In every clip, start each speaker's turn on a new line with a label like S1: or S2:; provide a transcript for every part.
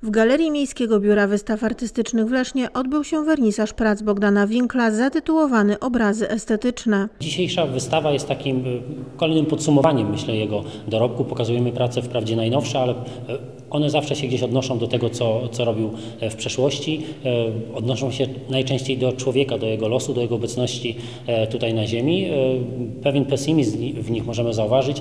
S1: W Galerii Miejskiego Biura Wystaw Artystycznych w Lesznie odbył się wernisaż prac Bogdana Winkla zatytułowany Obrazy estetyczne.
S2: Dzisiejsza wystawa jest takim kolejnym podsumowaniem, myślę, jego dorobku. Pokazujemy prace wprawdzie najnowsze, ale one zawsze się gdzieś odnoszą do tego, co robił w przeszłości. Odnoszą się najczęściej do człowieka, do jego losu, do jego obecności tutaj na ziemi. Pewien pesymizm w nich możemy zauważyć,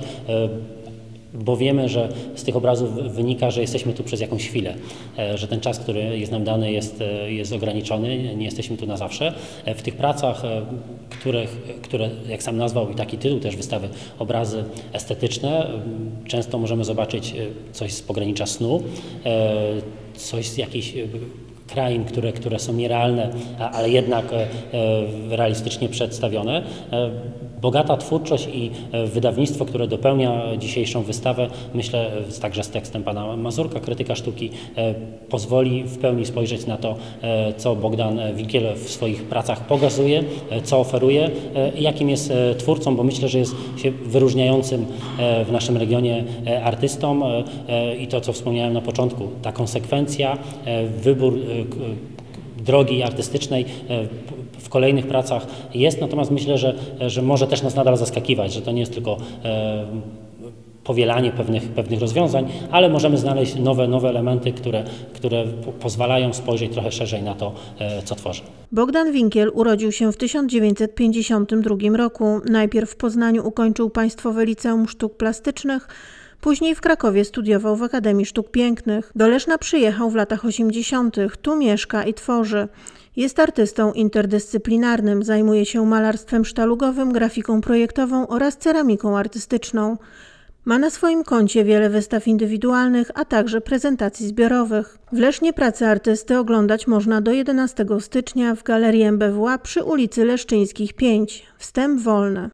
S2: bo wiemy, że z tych obrazów wynika, że jesteśmy tu przez jakąś chwilę, że ten czas, który jest nam dany, jest ograniczony, nie jesteśmy tu na zawsze. W tych pracach, które jak sam nazwał i taki tytuł też wystawy, obrazy estetyczne, często możemy zobaczyć coś z pogranicza snu, coś z jakiejś krain, które są nierealne, ale jednak realistycznie przedstawione. Bogata twórczość i wydawnictwo, które dopełnia dzisiejszą wystawę, myślę także z tekstem pana Mazurka, krytyka sztuki, pozwoli w pełni spojrzeć na to, co Bogdan Winkiel w swoich pracach pokazuje, co oferuje, jakim jest twórcą, bo myślę, że jest się wyróżniającym w naszym regionie artystą i to, co wspomniałem na początku, ta konsekwencja, wybór drogi artystycznej w kolejnych pracach jest, natomiast myślę, że może też nas nadal zaskakiwać, że to nie jest tylko powielanie pewnych rozwiązań, ale możemy znaleźć nowe elementy, które pozwalają spojrzeć trochę szerzej na to, co tworzy.
S1: Bogdan Winkiel urodził się w 1952 roku. Najpierw w Poznaniu ukończył Państwowe Liceum Sztuk Plastycznych, później w Krakowie studiował w Akademii Sztuk Pięknych. Do Leszna przyjechał w latach 80. Tu mieszka i tworzy. Jest artystą interdyscyplinarnym, zajmuje się malarstwem sztalugowym, grafiką projektową oraz ceramiką artystyczną. Ma na swoim koncie wiele wystaw indywidualnych, a także prezentacji zbiorowych. W Lesznie prace artysty oglądać można do 11 stycznia w Galerii MBWA przy ulicy Leszczyńskich 5. Wstęp wolny.